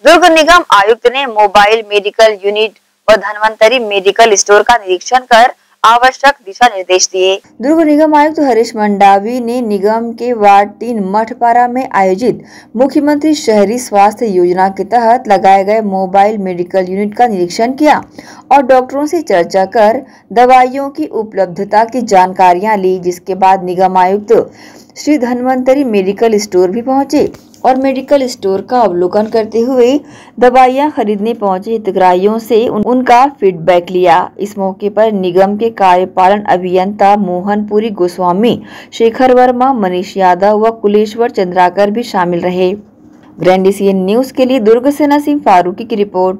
दुर्ग निगम आयुक्त ने mobile medical unit व धन्वंतरी मेडिकल स्टोर का निरीक्षण कर आवश्यक दिशा निर्देश दिए। दुर्ग निगम आयुक्त हरीश मंडावी ने निगम के वार्ड 3 मठपारा में आयोजित मुख्यमंत्री शहरी स्वास्थ्य योजना के तहत लगाए गए मोबाइल मेडिकल यूनिट का निरीक्षण किया और डॉक्टरों से चर्चा कर दवाइयों की उपलब्धता की जानकारियां ली, जिसके बाद निगम आयुक्त श्री धन्वंतरी मेडिकल स्टोर भी पहुंचे और मेडिकल स्टोर का अवलोकन करते हुए दवाइयां खरीदने पहुंचे हितग्राहियों से उनका फीडबैक लिया। इस मौके पर निगम के कार्यपालन अभियंता मोहनपुरी गोस्वामी, शेखर वर्मा, मनीष यादव व कुलेश्वर चंद्राकर भी शामिल रहे। ग्रैंड DCN न्यूज के लिए दुर्ग से नसीम फारूकी की रिपोर्ट।